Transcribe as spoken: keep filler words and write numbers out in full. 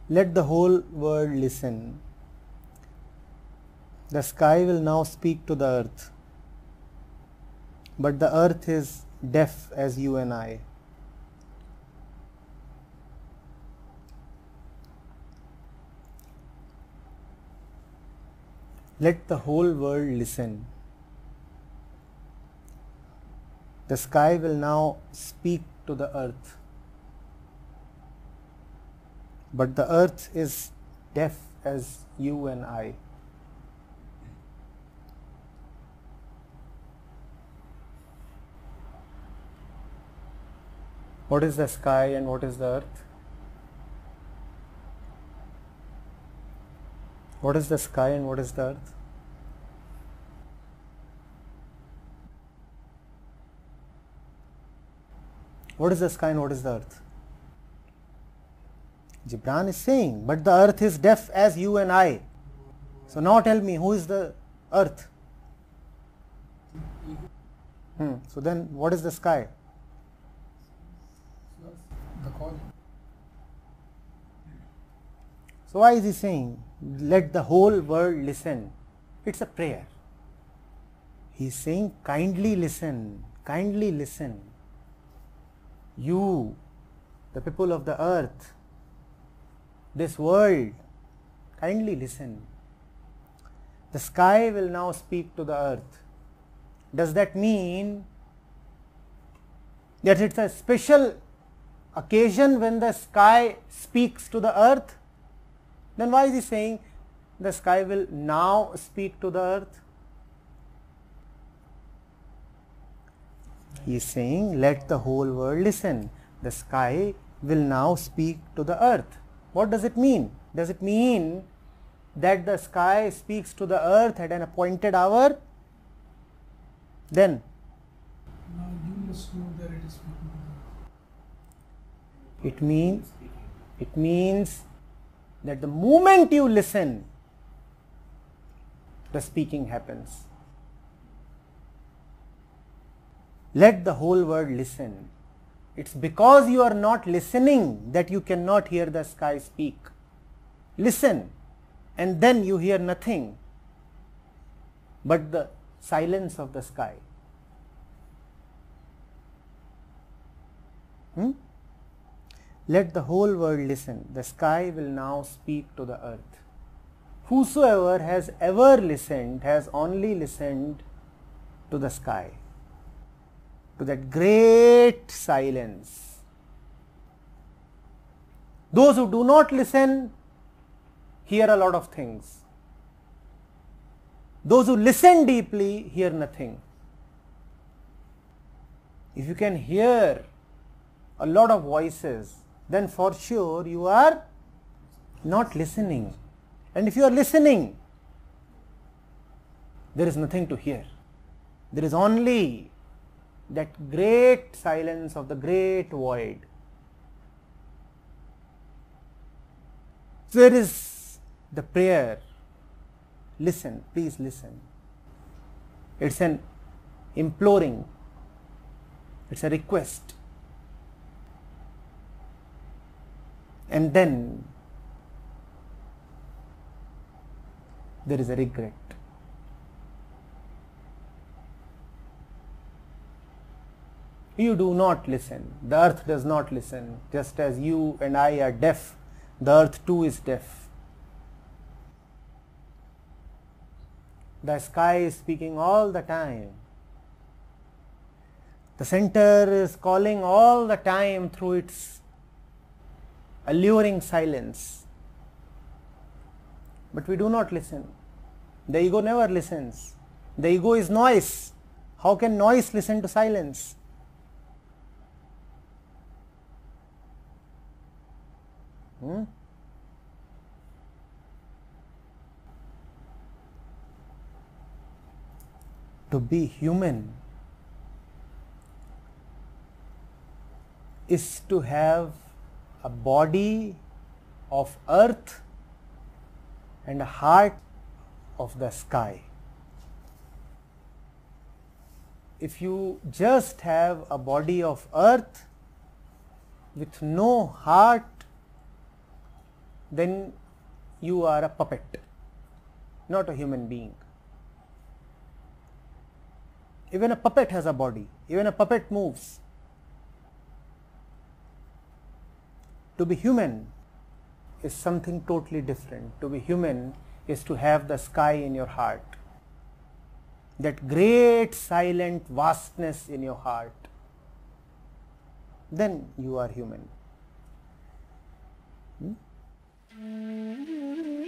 Let the whole world listen. The sky will now speak to the earth, but the earth is deaf as you and I. Let the whole world listen. The sky will now speak to the earth, but the earth is deaf as you and I. What is the sky and what is the earth? What is the sky and what is the earth? What is the sky and what is the earth? Gibran is saying, but the earth is deaf as you and I. So now tell me, who is the earth? Hmm. So then what is the sky? The call. So why is he saying, let the whole world listen? It's a prayer. He is saying, kindly listen, kindly listen. You, the people of the earth, this world, kindly listen. The sky will now speak to the earth. Does that mean that it's a special occasion when the sky speaks to the earth? Then why is he saying the sky will now speak to the earth? He is saying, let the whole world listen. The sky will now speak to the earth. What does it mean? Does it mean that the sky speaks to the earth at an appointed hour? Then Now you must know that it is speaking to it means it means that the moment you listen, the speaking happens. Let the whole world listen. It's because you are not listening that you cannot hear the sky speak. Listen, and then you hear nothing but the silence of the sky. Hmm? Let the whole world listen. The sky will now speak to the earth. Whosoever has ever listened has only listened to the sky, to that great silence. Those who do not listen hear a lot of things. Those who listen deeply hear nothing. If you can hear a lot of voices, then for sure you are not listening. And if you are listening, there is nothing to hear. There is only that great silence of the great void. So there is the prayer, listen, please listen. It's an imploring, it's a request. And then there is a regret. You do not listen. The earth does not listen. Just as you and I are deaf, the earth too is deaf. The sky is speaking all the time. The center is calling all the time through its alluring silence. But we do not listen. The ego never listens. The ego is noise. How can noise listen to silence? Hmm? To be human is to have a body of earth and a heart of the sky. If you just have a body of earth with no heart then you are a puppet, not a human being. Even a puppet has a body, even a puppet moves. To be human is something totally different. To be human is to have the sky in your heart, that great silent vastness in your heart. Then you are human. Hmm?